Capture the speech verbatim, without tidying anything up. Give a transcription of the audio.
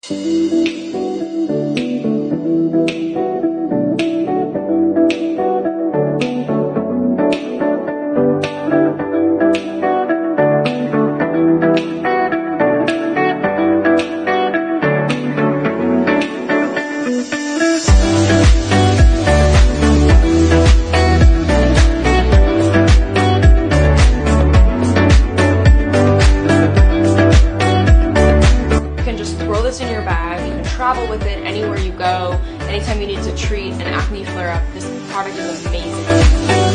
Travel with it anywhere you go. Anytime you need to treat an acne flare-up, this product is amazing.